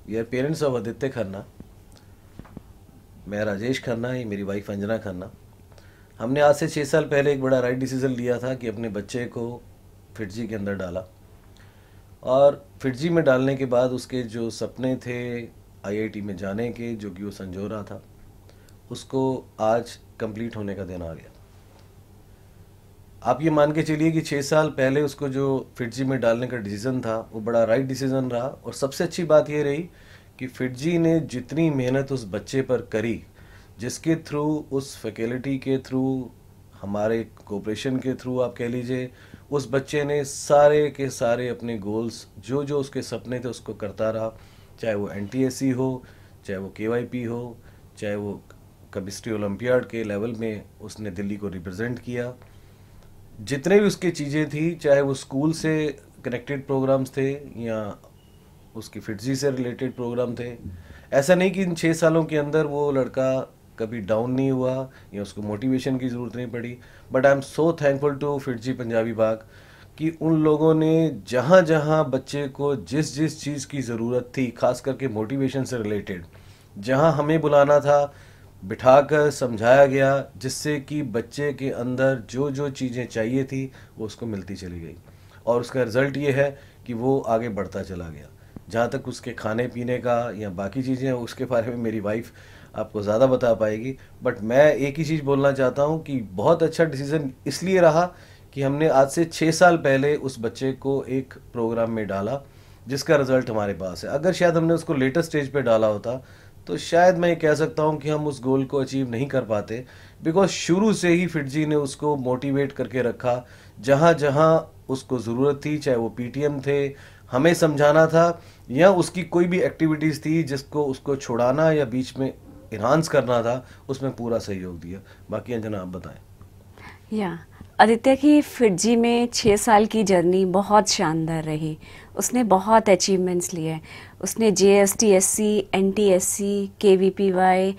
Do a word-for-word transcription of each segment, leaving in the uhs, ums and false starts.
We are parents of Aditya Khanna. मैं राजेश खन्ना, ये मेरी वाइफ अंजना खन्ना। हमने आज से छः साल पहले एक बड़ा राइट डिसीज़न लिया था कि अपने बच्चे को फिटजी के अंदर डाला, और फिटजी में डालने के बाद उसके जो सपने थे आईआईटी में जाने के, जो कि वो संजो रहा था, उसको आज कंप्लीट होने का दिन आ गया। आप ये मान के चलिए कि छः साल पहले उसको जो फिटजी में डालने का डिसीज़न था वो बड़ा राइट डिसीज़न रहा। और सबसे अच्छी बात ये रही कि फिटजी ने जितनी मेहनत उस बच्चे पर करी, जिसके थ्रू, उस फैकल्टी के थ्रू, हमारे कोऑपरेशन के थ्रू आप कह लीजिए, उस बच्चे ने सारे के सारे अपने गोल्स, जो जो उसके सपने थे, उसको करता रहा। चाहे वो एनटीएससी हो, चाहे वो केवाईपी हो, चाहे वो केमिस्ट्री ओलंपियाड के लेवल में उसने दिल्ली को रिप्रेजेंट किया। जितने भी उसकी चीज़ें थी, चाहे वो स्कूल से कनेक्टेड प्रोग्राम्स थे या उसकी फिटजी से रिलेटेड प्रोग्राम थे, ऐसा नहीं कि इन छः सालों के अंदर वो लड़का कभी डाउन नहीं हुआ या उसको मोटिवेशन की ज़रूरत नहीं पड़ी। But I am so thankful to FIITJEE Punjabi Bagh कि उन लोगों ने जहाँ जहाँ बच्चे को जिस जिस चीज़ की ज़रूरत थी, खास करके मोटिवेशन से रिलेटेड, जहाँ हमें बुलाना था, बिठाकर समझाया गया, जिससे कि बच्चे के अंदर जो जो चीज़ें चाहिए थी वो उसको मिलती चली गई। और उसका रिज़ल्ट ये है कि वो आगे बढ़ता चला गया। जहाँ तक उसके खाने पीने का या बाकी चीज़ें, उसके बारे में मेरी वाइफ आपको ज़्यादा बता पाएगी। बट मैं एक ही चीज़ बोलना चाहता हूँ कि बहुत अच्छा डिसीज़न इसलिए रहा कि हमने आज से छः साल पहले उस बच्चे को एक प्रोग्राम में डाला, जिसका रिज़ल्ट हमारे पास है। अगर शायद हमने उसको लेटर स्टेज पे डाला होता तो शायद मैं ये कह सकता हूँ कि हम उस गोल को अचीव नहीं कर पाते, बिकॉज शुरू से ही फिटजी ने उसको मोटिवेट करके रखा। जहाँ जहाँ उसको ज़रूरत थी, चाहे वो पीटीएम थे, हमें समझाना था, या उसकी कोई भी एक्टिविटीज़ थी जिसको उसको छुड़ाना या बीच में इन्हांस करना था, उसमें पूरा सहयोग दिया। बाकी अंजना आप बताएं। या आदित्य की फिटजी में छः साल की जर्नी बहुत शानदार रही। उसने बहुत अचीवमेंट्स लिए। उसने JSTSC, NTSC, KVPY,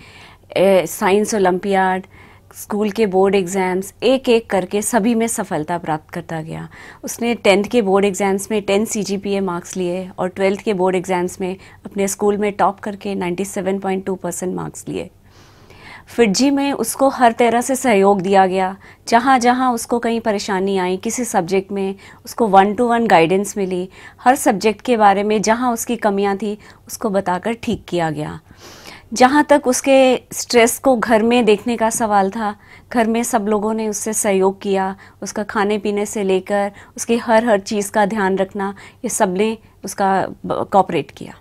science olympiad, school के बोर्ड एग्ज़ाम्स, एक एक करके सभी में सफलता प्राप्त करता गया। उसने टेंथ के बोर्ड एग्ज़ाम्स में टेन सीजीपीए मार्क्स लिए और ट्वेल्थ के बोर्ड एग्ज़ाम्स में अपने स्कूल में टॉप करके सत्तानवे पॉइंट दो परसेंट मार्क्स लिए। फिटजी में उसको हर तरह से सहयोग दिया गया। जहाँ जहाँ उसको कहीं परेशानी आई किसी सब्जेक्ट में, उसको वन टू वन गाइडेंस मिली। हर सब्जेक्ट के बारे में जहाँ उसकी कमियाँ थी उसको बताकर ठीक किया गया। जहाँ तक उसके स्ट्रेस को घर में देखने का सवाल था, घर में सब लोगों ने उससे सहयोग किया। उसका खाने पीने से लेकर उसकी हर हर चीज़ का ध्यान रखना, ये सब ने उसका कोऑपरेट किया।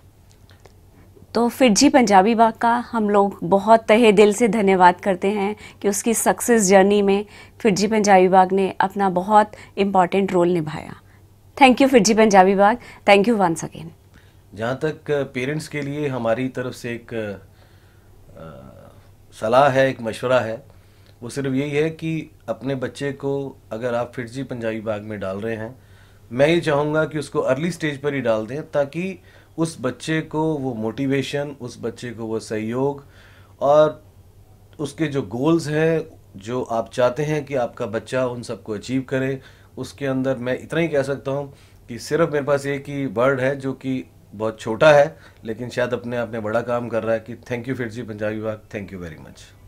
तो फिटजी पंजाबी बाग का हम लोग बहुत तहे दिल से धन्यवाद करते हैं कि उसकी सक्सेस जर्नी में फिटजी पंजाबी बाग ने अपना बहुत इम्पॉर्टेंट रोल निभाया। Thank you FIITJEE Punjabi Bagh, thank you once again. जहाँ तक पेरेंट्स के लिए हमारी तरफ से एक आ, सलाह है, एक मशवरा है, वो सिर्फ यही है कि अपने बच्चे को अगर आप फिटजी पंजाबी बाग में डाल रहे हैं, मैं ये चाहूँगा कि उसको अर्ली स्टेज पर ही डाल दें, ताकि उस बच्चे को वो मोटिवेशन, उस बच्चे को वो सहयोग, और उसके जो गोल्स हैं, जो आप चाहते हैं कि आपका बच्चा उन सबको अचीव करे, उसके अंदर मैं इतना ही कह सकता हूँ कि सिर्फ मेरे पास एक ही वर्ड है जो कि बहुत छोटा है लेकिन शायद अपने आप में बड़ा काम कर रहा है, कि thank you FIITJEE Punjabi Bagh, thank you very much.